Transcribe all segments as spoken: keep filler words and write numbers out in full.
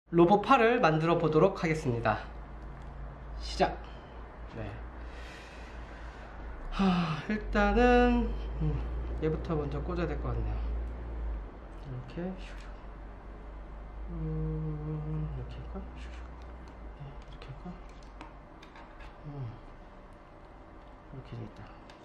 로봇 팔을 만들어 보도록 하겠습니다. 시작. 네. 하, 일단은 음, 얘부터 먼저 꽂아야 될 것 같네요. 이렇게 음, 이렇게 할까? 네, 이렇게 할까? 음, 이렇게 되겠다.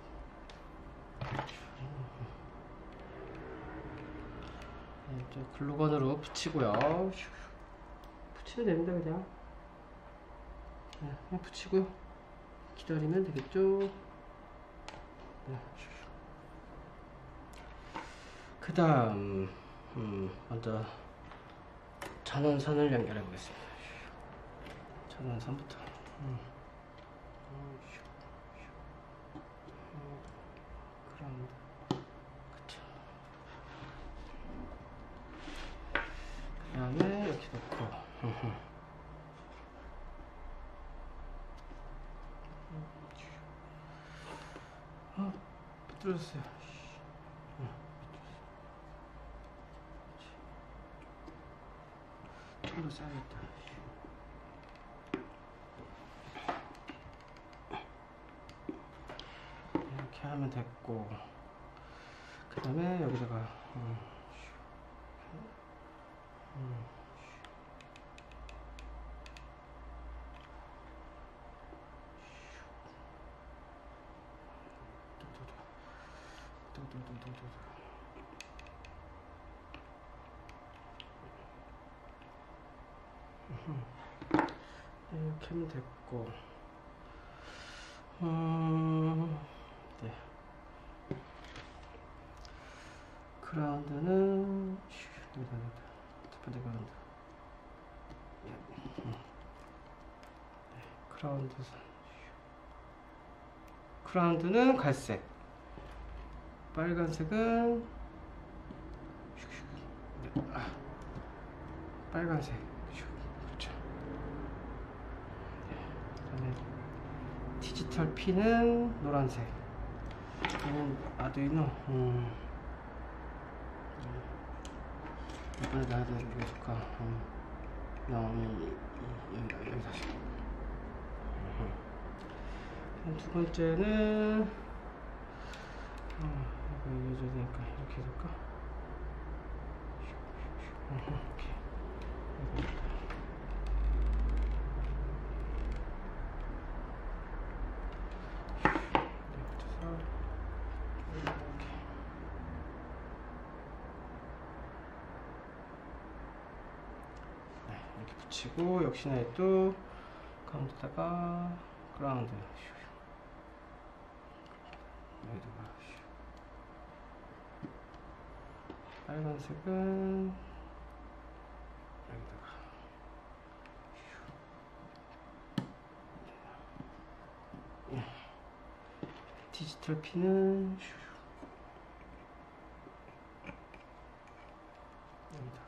네, 이제 글루건으로 붙이고요. 붙이면 됩니다. 그냥 네, 그냥 붙이고요. 기다리면 되겠죠. 네. 그 다음 음, 먼저 전원선을 연결해 보겠습니다. 전원선부터 음. 그럼 그쵸. 그 다음에 이렇게 놓고 어, 삐뚤어졌어요. 좀 더 써야겠다. 이렇게 하면 됐고, 그 다음에 여기다가 음, 음, 이렇게 하면 됐고, 음, 네. 그라운드는 여기다 여기다 첫 번째 그라운드. 네, 그라운드 그라운드는 갈색, 빨간색은 네, 아, 빨간색. 그렇죠. 네, 그다음에 디지털 핀은 노란색. 얘는 아두이노. 음, 이번에 놔야 되는 게 좋을까? 음, 여기 여기 여기 다시. 음. 두 번째는 어, 이거 이어져야 되니까 이렇게 해줄까? 이렇게. 이렇게 붙이고, 역시나 또 가운데다가 그라운드 여기다가 빨간색은 여기다가 디지털 핀은 여기다가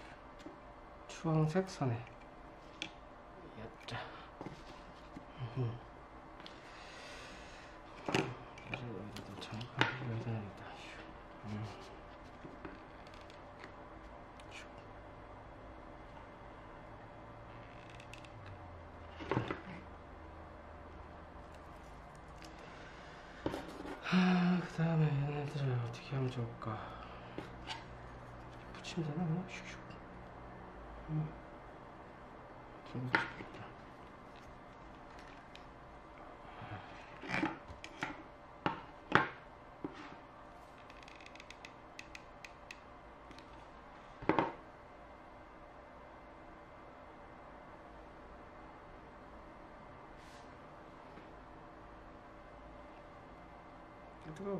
주황색 선에 였자. 여기다 잠깐 여기다 여기다. 음. 하, 그 다음에 얘네들을 어떻게 하면 좋을까? 붙이면 되나? 그냥 슉슉. 음. 들고 싶겠다. 뜨거워.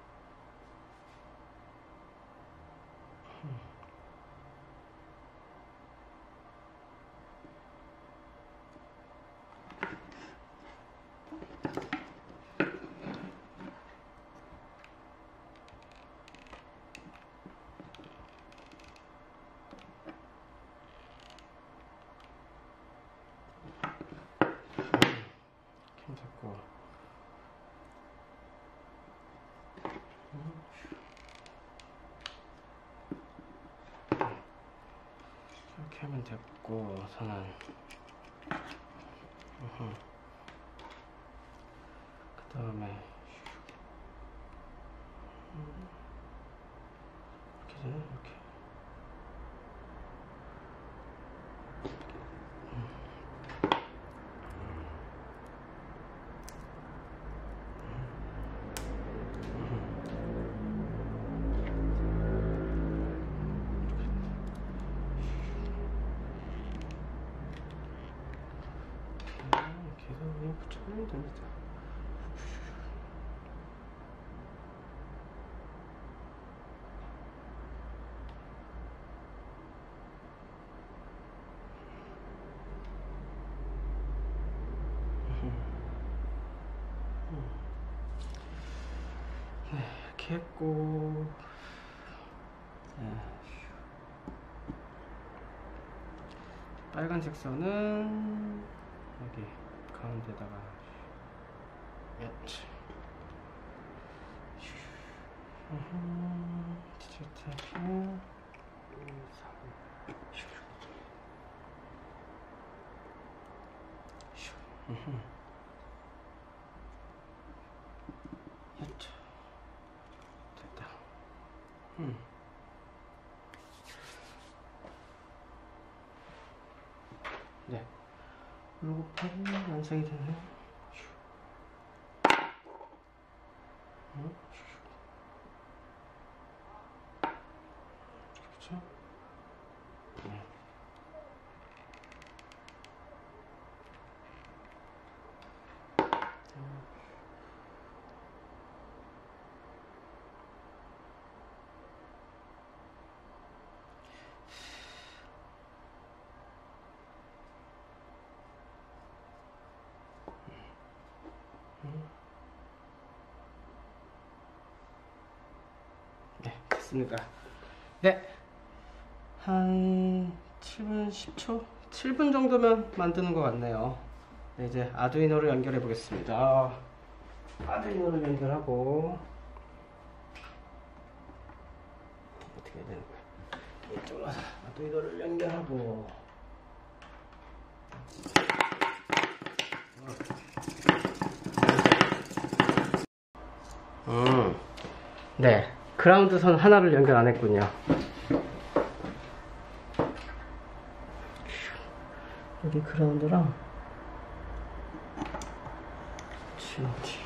음. 됐고, 이렇게 하면 됐고, 선은 그 다음에 이렇게 되나? 이렇게. 계속 그냥 붙여주면 됩니다. 네, 이렇게 했고, 네. 빨간색 선은 여기 가운데다가 얏. 디지털 됐다. 음. 네, 로고판이 완성이 되네요. 음. 그렇죠? 네. 네, 됐습니다. 네, 한 칠 분 십 초? 칠 분 정도면 만드는 것 같네요. 네, 이제 아두이노를 연결해 보겠습니다. 아두이노를 연결하고 어떻게 해야 되는 거야? 이쪽으로 와서 아두이노를 연결하고 음, 네, 그라운드 선 하나를 연결 안 했군요. 여기 그라운드랑 지금지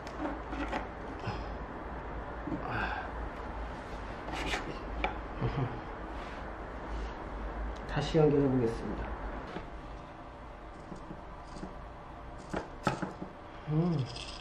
다시 연결해 보겠습니다. 음.